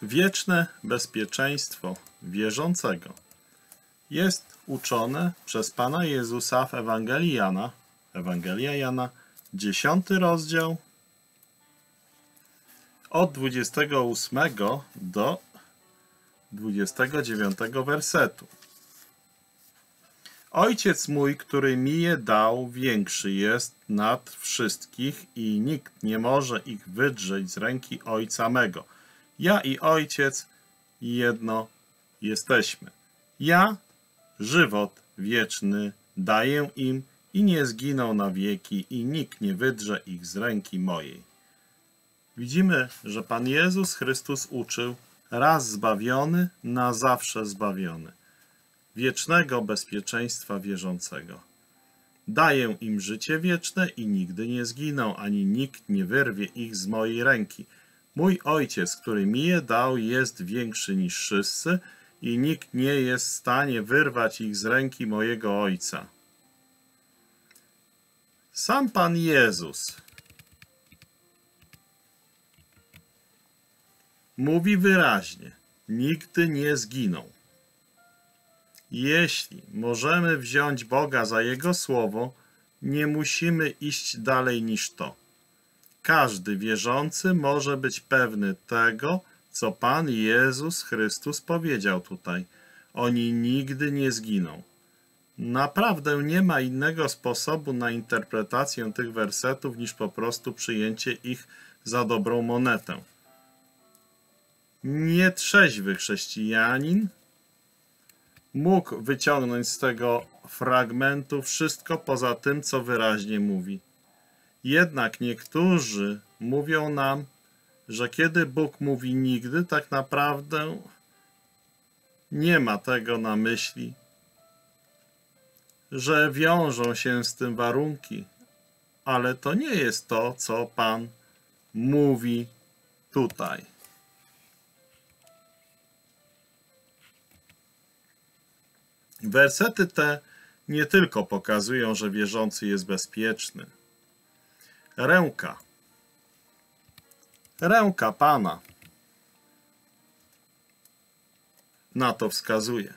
Wieczne bezpieczeństwo wierzącego jest uczone przez Pana Jezusa w Ewangelii Jana, Ewangelia Jana, 10 rozdział, od 28 do 29 wersetu. Ojciec mój, który mi je dał, większy jest nad wszystkich i nikt nie może ich wydrzeć z ręki Ojca mego. Ja i Ojciec jedno jesteśmy. Ja żywot wieczny daję im i nie zginą na wieki i nikt nie wydrze ich z ręki mojej. Widzimy, że Pan Jezus Chrystus uczył raz zbawiony, na zawsze zbawiony. Wiecznego bezpieczeństwa wierzącego. Daję im życie wieczne i nigdy nie zginą, ani nikt nie wyrwie ich z mojej ręki. Mój Ojciec, który mi je dał, jest większy niż wszyscy i nikt nie jest w stanie wyrwać ich z ręki mojego Ojca. Sam Pan Jezus mówi wyraźnie, nigdy nie zginą. Jeśli możemy wziąć Boga za Jego słowo, nie musimy iść dalej niż to. Każdy wierzący może być pewny tego, co Pan Jezus Chrystus powiedział tutaj. Oni nigdy nie zginą. Naprawdę nie ma innego sposobu na interpretację tych wersetów niż po prostu przyjęcie ich za dobrą monetę. Nietrzeźwy chrześcijanin mógł wyciągnąć z tego fragmentu wszystko poza tym, co wyraźnie mówi. Jednak niektórzy mówią nam, że kiedy Bóg mówi nigdy, tak naprawdę nie ma tego na myśli, że wiążą się z tym warunki, ale to nie jest to, co Pan mówi tutaj. Wersety te nie tylko pokazują, że wierzący jest bezpieczny. Ręka Pana na to wskazuje.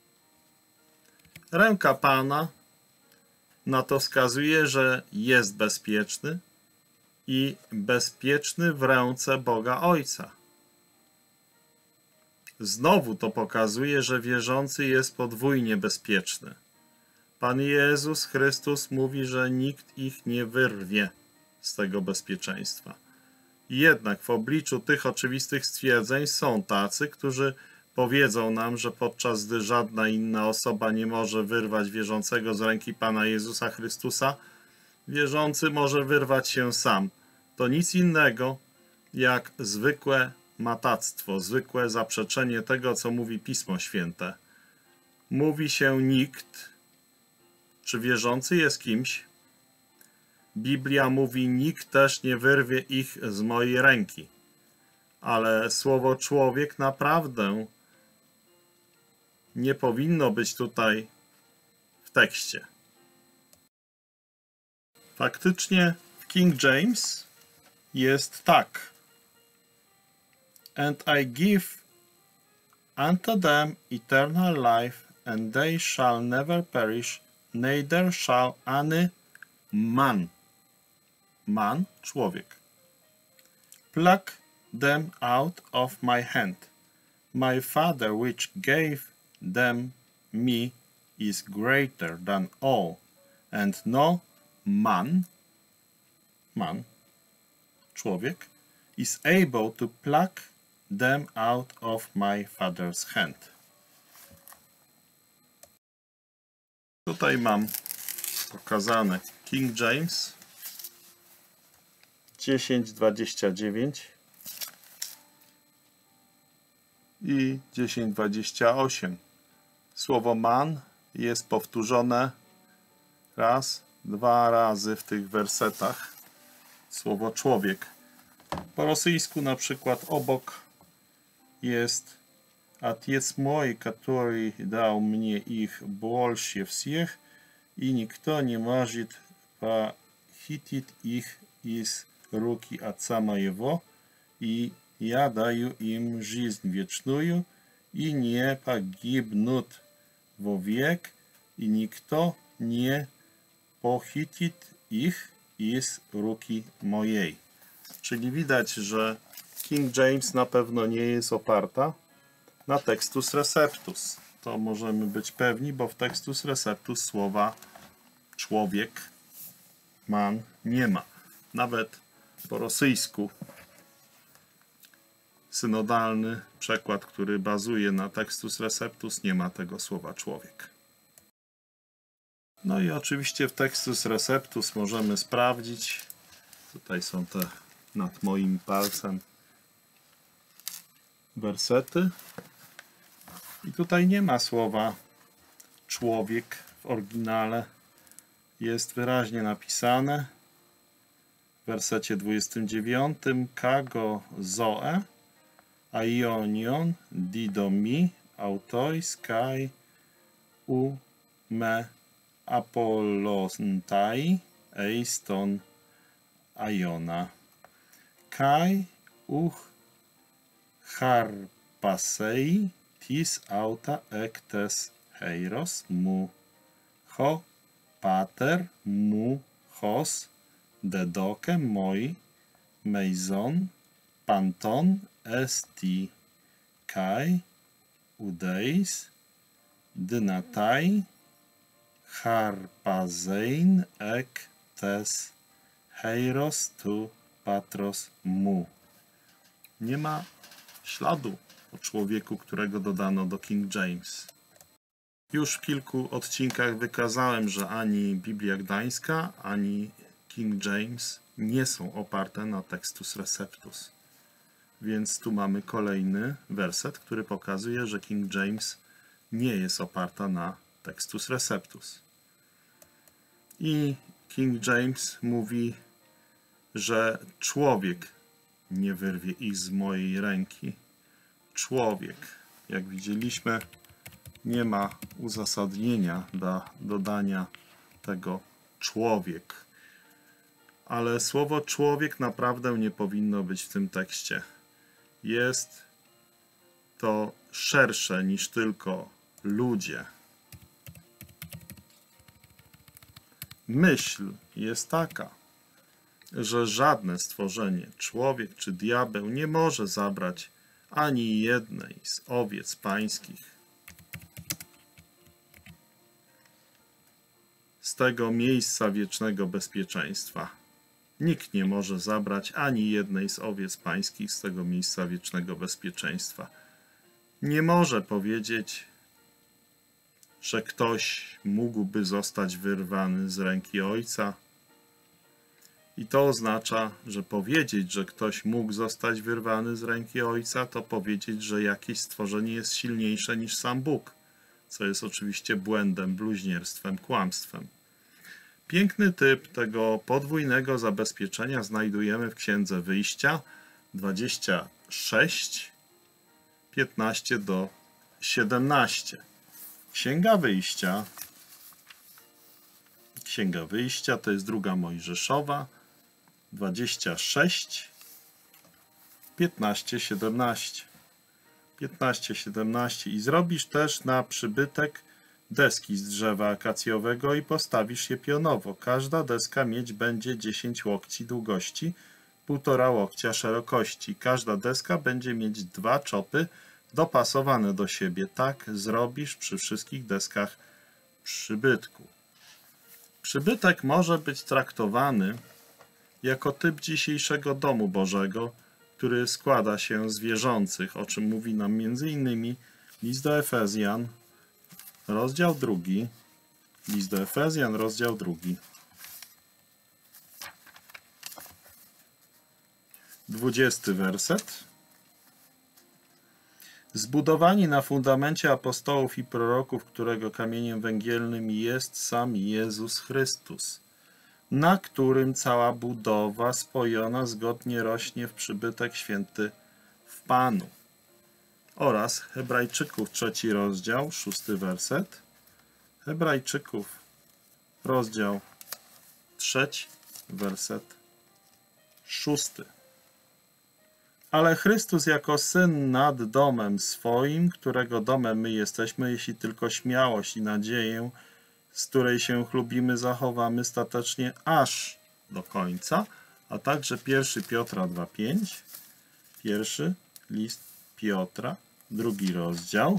Ręka Pana na to wskazuje, że jest bezpieczny i bezpieczny w ręce Boga Ojca. Znowu to pokazuje, że wierzący jest podwójnie bezpieczny. Pan Jezus Chrystus mówi, że nikt ich nie wyrwie z tego bezpieczeństwa. Jednak w obliczu tych oczywistych stwierdzeń są tacy, którzy powiedzą nam, że podczas gdy żadna inna osoba nie może wyrwać wierzącego z ręki Pana Jezusa Chrystusa, wierzący może wyrwać się sam. To nic innego jak zwykłe matactwo, zwykłe zaprzeczenie tego, co mówi Pismo Święte. Mówi się nikt. Czy wierzący jest kimś? Biblia mówi, nikt też nie wyrwie ich z mojej ręki. Ale słowo człowiek naprawdę nie powinno być tutaj w tekście. Faktycznie w King James jest tak. And I give unto them eternal life, and they shall never perish, neither shall any man, człowiek, pluck them out of my hand. My Father which gave them me is greater than all, and no man, człowiek, is able to pluck them out of my Father's hand. Tutaj mam pokazane King James 10:29 i 10:28. Słowo man jest powtórzone raz, dwa razy w tych wersetach. Słowo człowiek. Po rosyjsku na przykład obok jest Отец мой, который дал мне их больше всех, и никто не может похитить их из руки Отца моего, и я даю им жизнь вечную, и не погибнут вовек, и никто не pochytit ich z ruki mojej. Czyli widać, że King James na pewno nie jest oparta na Textus Receptus. To możemy być pewni, bo w Textus Receptus słowa człowiek, man nie ma. Nawet po rosyjsku synodalny przekład, który bazuje na Textus Receptus, nie ma tego słowa człowiek. No i oczywiście w Textus Receptus możemy sprawdzić. Tutaj są te nad moim palcem wersety. I tutaj nie ma słowa człowiek w oryginale. Jest wyraźnie napisane w wersecie 29 kago zoe aionion didomi autois kai u me apollontai eiston aiona kai harpasei tis auta ectes heiros mu ho pater mu hos dedoke moi meizon panton esti kai udeis dynatai harpazein ectes heiros tu patros mu. Nie ma śladu o człowieku, którego dodano do King James. Już w kilku odcinkach wykazałem, że ani Biblia Gdańska, ani King James nie są oparte na Textus Receptus. Więc tu mamy kolejny werset, który pokazuje, że King James nie jest oparta na Textus Receptus. I King James mówi, że człowiek nie wyrwie ich z mojej ręki. Człowiek, jak widzieliśmy, nie ma uzasadnienia dla dodania tego człowiek. Ale słowo człowiek naprawdę nie powinno być w tym tekście. Jest to szersze niż tylko ludzie. Myśl jest taka, że żadne stworzenie, człowiek czy diabeł, nie może zabrać ani jednej z owiec pańskich z tego miejsca wiecznego bezpieczeństwa. Nikt nie może zabrać ani jednej z owiec pańskich z tego miejsca wiecznego bezpieczeństwa. Nie może powiedzieć, że ktoś mógłby zostać wyrwany z ręki Ojca. I to oznacza, że powiedzieć, że ktoś mógł zostać wyrwany z ręki Ojca, to powiedzieć, że jakieś stworzenie jest silniejsze niż sam Bóg, co jest oczywiście błędem, bluźnierstwem, kłamstwem. Piękny typ tego podwójnego zabezpieczenia znajdujemy w Księdze Wyjścia 26, 15 do 17. Księga Wyjścia to jest druga Mojżeszowa 26, 15, 17. 15, 17. I zrobisz też na przybytek deski z drzewa akacjowego i postawisz je pionowo. Każda deska mieć będzie 10 łokci długości, 1,5 łokcia szerokości. Każda deska będzie mieć 2 czopy dopasowane do siebie. Tak zrobisz przy wszystkich deskach przybytku. Przybytek może być traktowany jako typ dzisiejszego domu Bożego, który składa się z wierzących, o czym mówi nam m.in. list do Efezjan, rozdział 2. List do Efezjan, rozdział 2. 20 werset. Zbudowani na fundamencie apostołów i proroków, którego kamieniem węgielnym jest sam Jezus Chrystus, na którym cała budowa spojona zgodnie rośnie w przybytek święty w Panu. Oraz Hebrajczyków 3 rozdział, 6 werset. Hebrajczyków rozdział 3, werset 6. Ale Chrystus jako Syn nad domem swoim, którego domem my jesteśmy, jeśli tylko śmiałość i nadzieję, z której się chlubimy, zachowamy statecznie aż do końca, a także 1 Piotra 2,5, pierwszy list Piotra, 2 rozdział,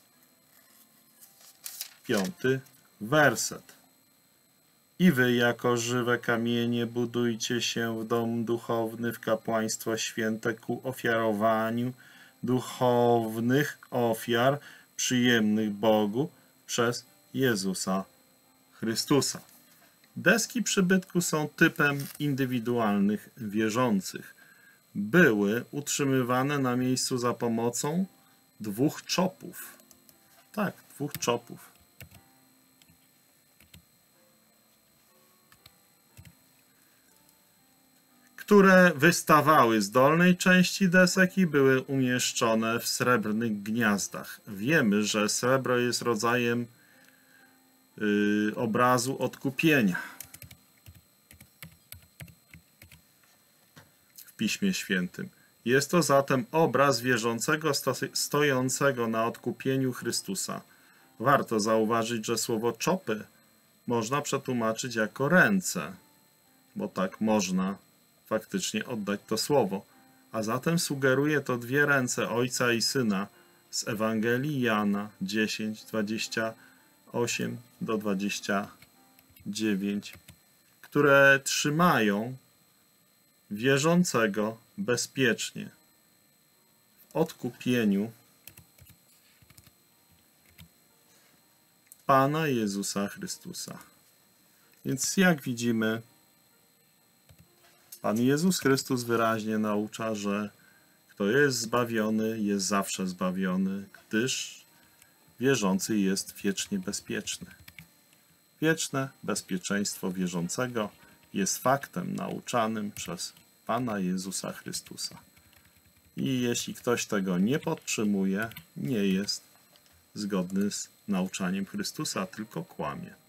5 werset. I wy jako żywe kamienie budujcie się w dom duchowny, w kapłaństwo święte ku ofiarowaniu duchownych ofiar przyjemnych Bogu przez Jezusa Chrystusa. Deski przybytku są typem indywidualnych wierzących. Były utrzymywane na miejscu za pomocą 2 czopów. Tak, 2 czopów. Które wystawały z dolnej części desek i były umieszczone w srebrnych gniazdach. Wiemy, że srebro jest rodzajem obrazu odkupienia w Piśmie Świętym. Jest to zatem obraz wierzącego stojącego na odkupieniu Chrystusa. Warto zauważyć, że słowo czopy można przetłumaczyć jako ręce, bo tak można faktycznie oddać to słowo. A zatem sugeruje to 2 ręce Ojca i Syna z Ewangelii Jana 10, 28 do 29, które trzymają wierzącego bezpiecznie w odkupieniu Pana Jezusa Chrystusa. Więc jak widzimy, Pan Jezus Chrystus wyraźnie naucza, że kto jest zbawiony, jest zawsze zbawiony, gdyż wierzący jest wiecznie bezpieczny. Wieczne bezpieczeństwo wierzącego jest faktem nauczanym przez Pana Jezusa Chrystusa. I jeśli ktoś tego nie podtrzymuje, nie jest zgodny z nauczaniem Chrystusa, tylko kłamie.